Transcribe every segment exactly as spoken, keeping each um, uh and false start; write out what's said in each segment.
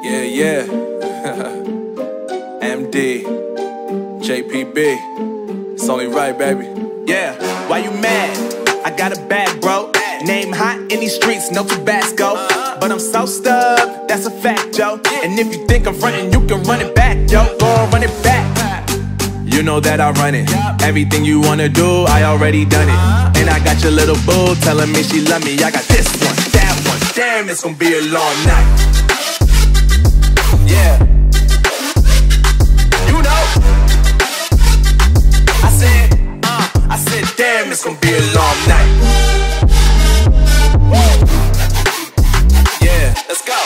Yeah, yeah. M D, J P B. It's only right, baby. Yeah, why you mad? I got a bag, bro. Name hot in these streets, no Tabasco. But I'm so stubbed, that's a fact, yo. And if you think I'm frontin', you can run it back, yo. Go and run it back. You know that I run it. Everything you wanna do, I already done it. And I got your little boo telling me she love me. I got this one, that one. Damn, it's gonna be a long night. Yeah. You know. I said, uh, I said, damn, it's gonna be a long night. Yeah, let's go.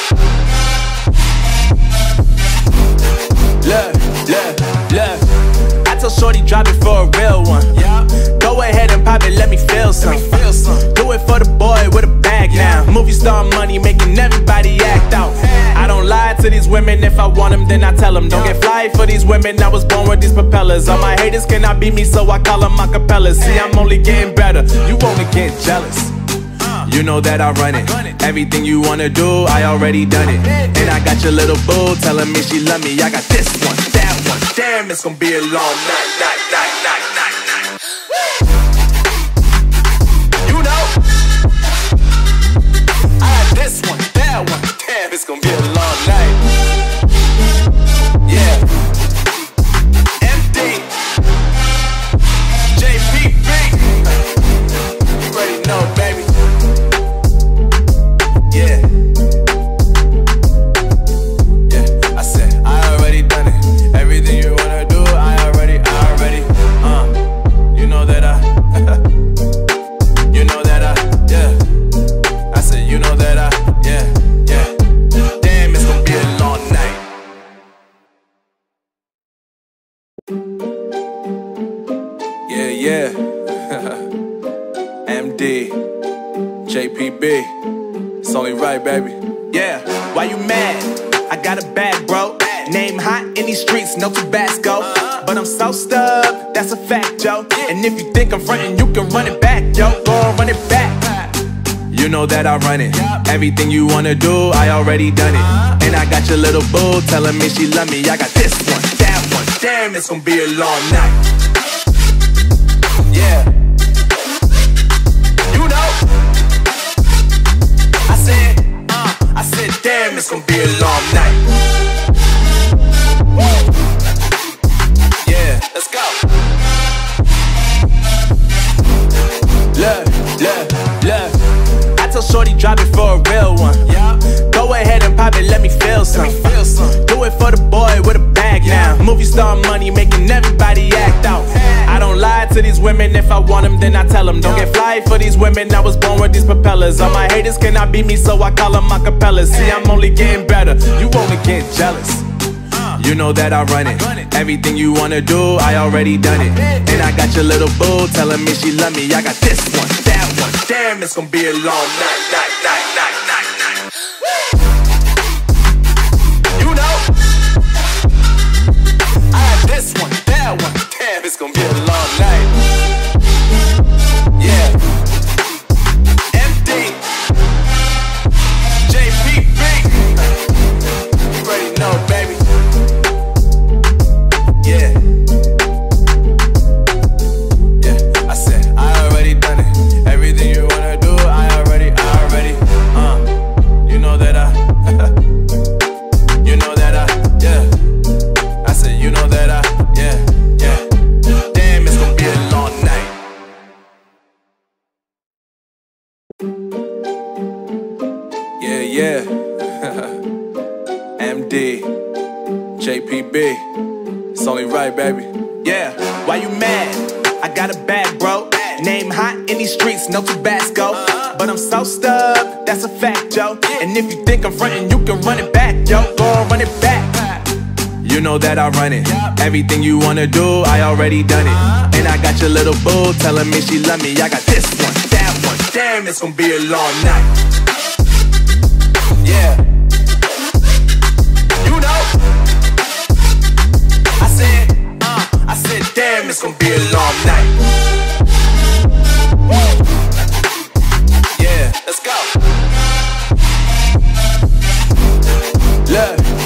Look, look, look. I told shorty drop it for a real one. Yeah. Go ahead and pop it, let me feel some. Let me feel some. Do it for the boy with a bag now. Movie star money making everybody act out. I don't lie to these women, if I want them then I tell them. Don't get fly for these women, I was born with these propellers. All my haters cannot beat me, so I call them acapellas. See, I'm only getting better, you only get jealous. You know that I run it. Everything you wanna do, I already done it. And I got your little boo telling me she love me. I got this one, that one. Damn, it's gonna be a long night, night, night, night, night, night. You know, I got this one, that one. Damn, it's gonna be a long night. Yeah. M D, J P B. You already know, baby. Yeah. Yeah, I said, I already done it. Everything you wanna do, I already, I already, uh You know that I, you know that I, yeah I said, you know that I, yeah, yeah Damn, it's gonna be a long night. Yeah, yeah. M D, J P B. It's only right, baby. Yeah, why you mad? I got a bag, bro. Name hot in these streets, no Tabasco. But I'm so stubbed, that's a fact, yo. And if you think I'm frontin', you can run it back, yo. Go and run it back. You know that I run it. Everything you wanna do, I already done it. And I got your little boo telling me she love me. I got this one, that one. Damn, it's gonna be a long night. Yeah. You know. I said, uh, I said, damn, it's gonna be a long night. Yeah, let's go. Look, look, look. I told shorty drop it for a real one. Yeah. Go ahead and pop it, let me feel some. Let me feel some. Do it for the boy with a bag now. Movie star money making everybody act out. I don't lie to these women, if I want them then I tell them. Don't get fly for these women, I was born with these propellers. All my haters cannot beat me, so I call them acapellas. See, I'm only getting better, you only get jealous. You know that I run it. Everything you wanna do, I already done it. And I got your little boo telling me she love me. I got this one, that one. Damn, it's gonna be a long night, night, night, night, night, night. You know, I got this one, that one. Damn, it's gonna be a long night. Yeah. M D, J P B. You already know, baby. Yeah. Yeah, I said, I already done it. Everything you wanna do, I already, I already, uh You know that I, you know that I, yeah I said, you know that I, yeah, yeah Damn, it's gonna be a long night. Yeah, yeah. M D, J P B. It's only right, baby. Yeah, why you mad? I got a bag, bro. Name hot in these streets, no Tabasco. But I'm so stubbed, that's a fact, yo. And if you think I'm frontin', you can run it back, yo. Go and run it back. You know that I run it. Everything you wanna do, I already done it. And I got your little boo telling me she love me. I got this one, that one. Damn, it's gonna be a long night. Yeah. You know. I said, uh, I said, damn, it's gonna be a long night. Yeah, let's go. Look.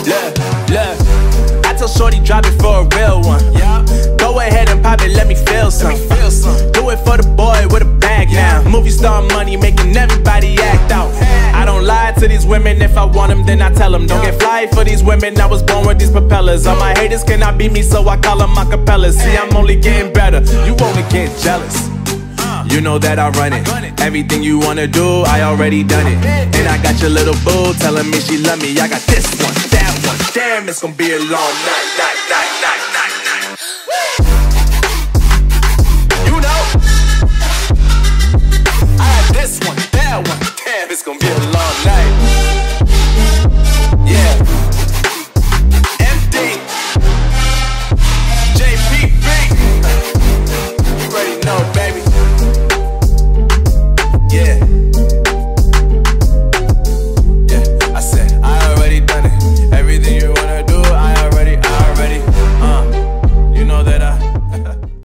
told shorty drop it for a real one. Go ahead and pop it, let me feel some. Do it for the boy with a bag now. Movie star money making everybody act out. I don't lie to these women, if I want them then I tell them. Don't get fly for these women, I was born with these propellers. All my haters cannot beat me, so I call them acapellas. See, I'm only getting better, you only get jealous. You know that I run it. Everything you wanna do, I already done it. And I got your little boo telling me she love me. I got this one, that one. Damn, it's gonna be a long night, night, night, night.